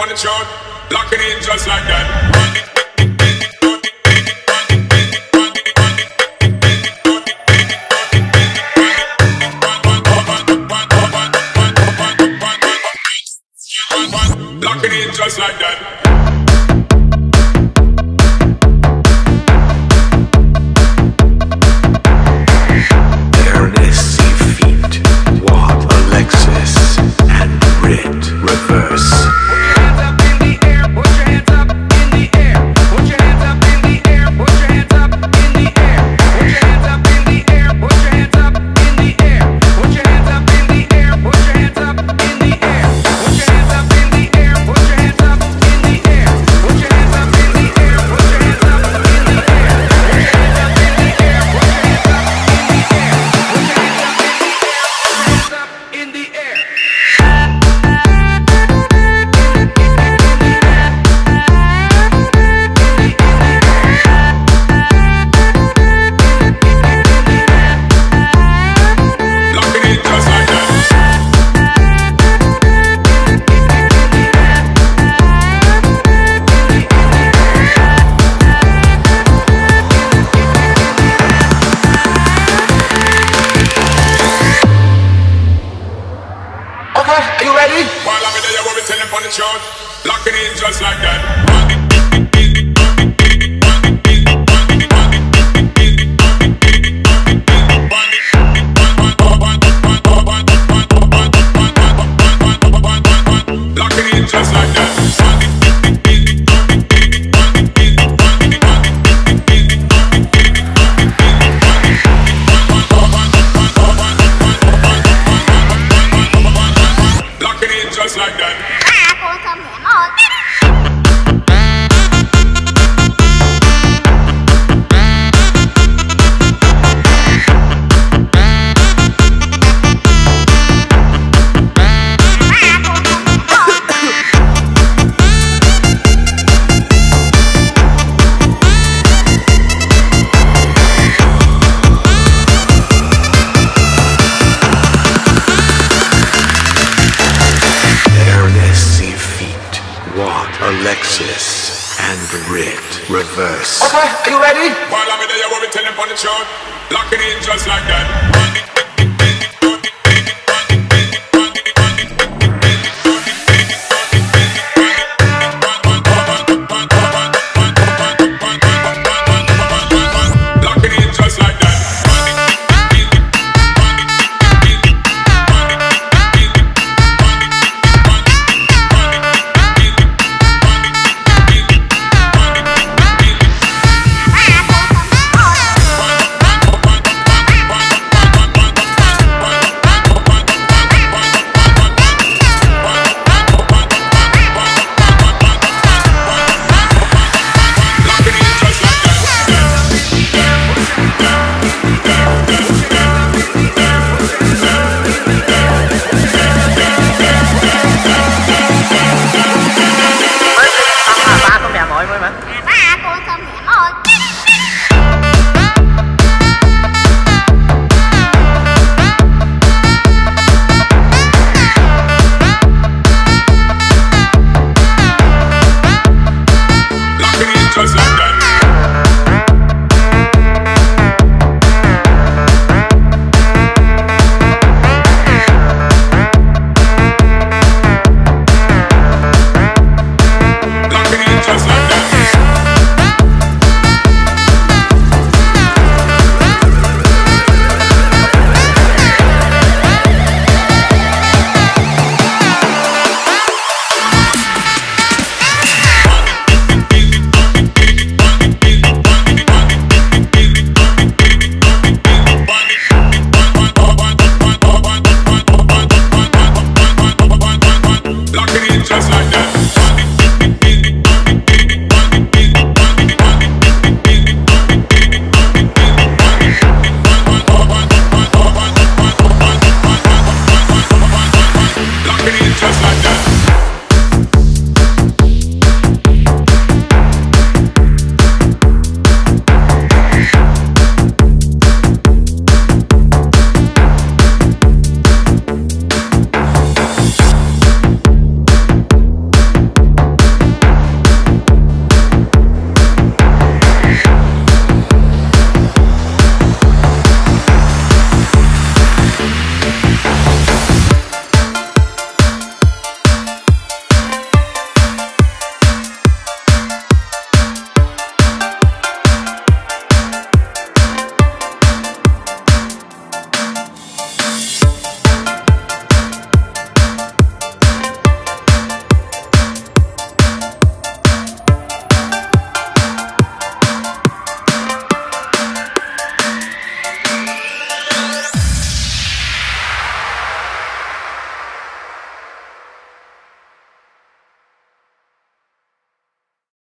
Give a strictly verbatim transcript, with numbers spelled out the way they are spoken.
on the chart, locking in just like that. Locking in just like that. Wart Alexsis Rith, ReVerse. Are you ready? While I'm in there, we'll be telling on the chart, locking in just like that. Locking in just like that. Just like that. Kon Som five hundred r. Wart Alexsis Rith, ReVerse. Okay, are you ready? While I'm in there, we'll be telling on the chart, locking in just like that.